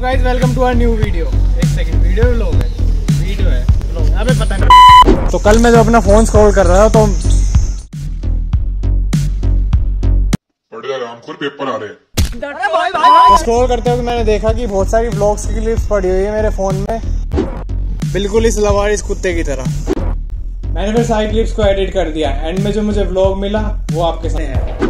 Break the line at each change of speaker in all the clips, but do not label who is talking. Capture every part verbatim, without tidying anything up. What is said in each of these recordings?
Guys welcome to our new video. एक second, video vlog है, video है vlog, हमें पता नहीं। तो कल मैं जो अपना फोन स्क्रॉल कर रहा था तो
पेपर आ रहे हैं।
तो स्क्रॉल करते हुए मैंने देखा कि बहुत सारी व्लॉग्स की क्लिप्स पड़ी हुई है मेरे फोन में, बिल्कुल इस लवारिस कुत्ते की तरह। मैंने फिर सारी क्लिप्स को एडिट कर दिया। एंड में जो मुझे व्लॉग मिला वो आपके साथ है।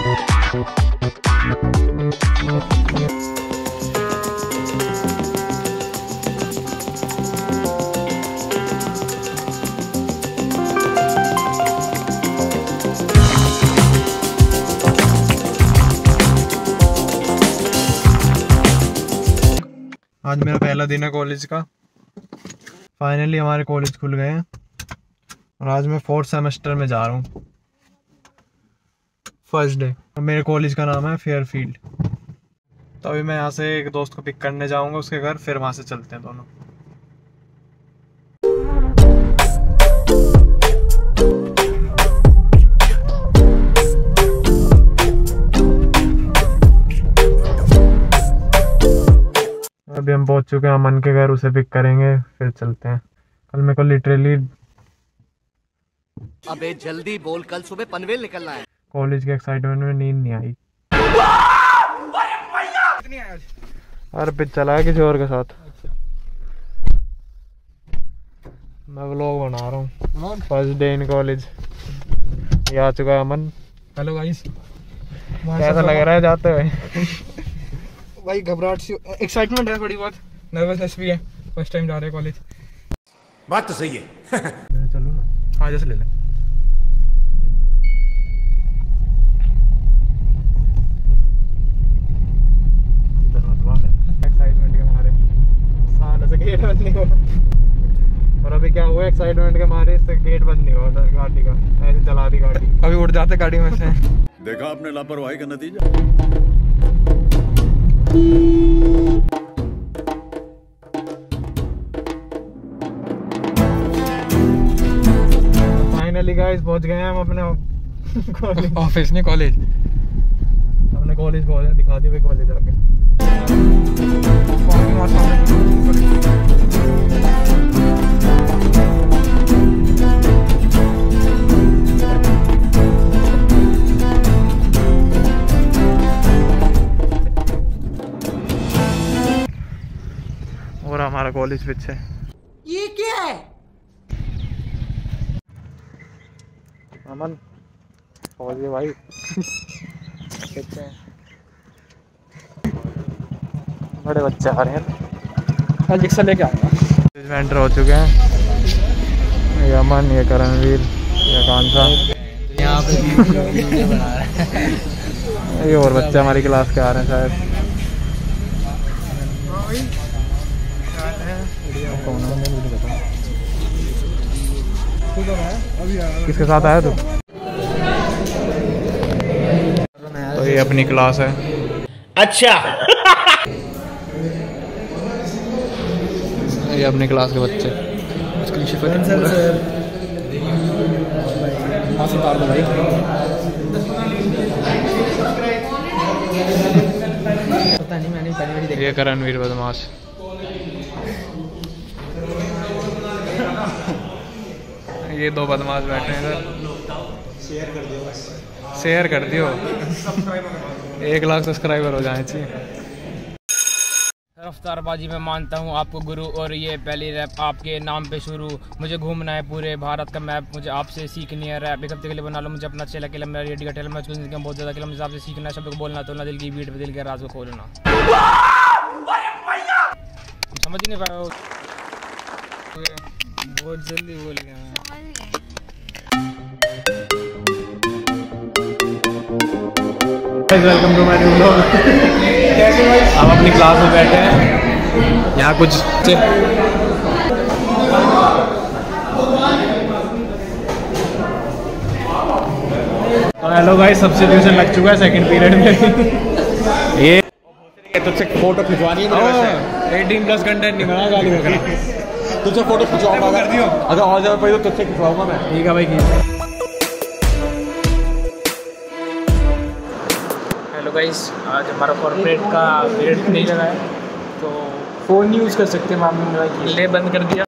आज मेरा पहला दिन है कॉलेज का। फाइनली हमारे कॉलेज खुल गए हैं और आज मैं फोर्थ सेमेस्टर में जा रहा हूँ, फर्स्ट डे। मेरे कॉलेज का नाम है फेयरफील्ड। तो अभी मैं यहाँ से एक दोस्त को पिक करने जाऊँगा उसके घर, फिर वहाँ से चलते हैं दोनों। अभी हम पहुंच चुके हैं अमन के घर, उसे पिक करेंगे फिर चलते हैं। कल मेरे को लिटरली
अबे जल्दी बोल, कल सुबह पनवेल निकलना है।
कॉलेज के एक्साइटमेंट में नींद नहीं आई। अरे पिच चला है किसी और के साथ। मैं व्लॉग बना रहा हूँ, फर्स्ट डे इन कॉलेज। ये आ चुका है अमन।
हेलो गाइस,
कैसा लग रहा है जाते हुए?
भाई घबराहट सी, एक्साइटमेंट है, थोड़ी बहुत नर्वसनेस भी है। फर्स्ट टाइम जा रहे हैं कॉलेज।
बात तो सही है।
चलो ना,
हाँ जैसे ले लें।
एक्साइटमेंट के मारे साले से गेट बंद नहीं हुआ। और अभी क्या हुआ, एक्साइटमेंट के मारे इससे गेट बंद नहीं हुआ गाड़ी का, ऐसे चला दी गाड़ी।
अभी उड़ जाते गाड़ी में से।
देखा आपने लापरवाही का नतीजा।
फाइनली गाइस पहुंच गए हैं हम अपने कॉलेज।
ऑफिस नहीं, कॉलेज।
अपने कॉलेज पहुंचे, दिखा दिए कॉलेज आके। और हमारा कॉलेज पीछे।
ये क्या है?
अमन पहुंच गए भाई। देखते हैं, बड़े बच्चे आ रहे हैं।
आज रिक्शा लेके आऊंगा।
एंटर हो चुके हैं। ये अमन, ये करणवीर, ये कांसा।
यहाँ पे वीडियो बना रहा है।
ये और बच्चे हमारी क्लास के आ रहे हैं शायद। किसके साथ आया तू? तो ये अपनी क्लास है।
अच्छा।
ये अपनी क्लास के बच्चे।
पता नहीं, मैंने पहली बार देखा।
ये करणवीर बदमाश। ये दो बदमाश बैठे हैं इधर। शेयर कर दियो बस, शेयर कर दियो। एक लाख सब्सक्राइबर हो जाए चाहिए।
रफ्तारबाजी में मानता हूँ आपको गुरु, और ये पहली रैप आपके नाम पे शुरू। मुझे घूमना है पूरे भारत का मैप, मुझे आपसे सीखनी है रैप। एक हफ्ते के लिए बना लो मुझे अपना चेला केला, मेरा रेडी का टेल। मैं जिंदगी में बहुत ज़्यादा केला, मुझे आपसे सीखना है शब्द को बोलना, तोलना, दिल की बीट पे दिल के राज को खोलना। समझ ही नहीं पाया, बहुत जल्दी बोल गया।
Welcome to my new vlog. हम अपनी क्लास में बैठे हैं, यहाँ कुछ तो हेलो गाइस, सब्स्टिट्यूशन लग चुका है सेकंड पीरियड में। ये
तुझसे फोटो खिंचवानी है मेरे से।
अठारह प्लस कंटेंट नहीं बना, गाली वगैरह।
तुझसे फोटो खिंचवाऊंगा,
कर दियो।
अगर और जगह पे तो तुझसे खिंचवाऊंगा मैं।
ठीक है भाई, की
हेलो गाइस, आज हमारा कॉर्पोरेट का पीरियड नहीं लगा है, तो फ़ोन नहीं यूज़ कर सकते मामले में
ले बंद कर दिया।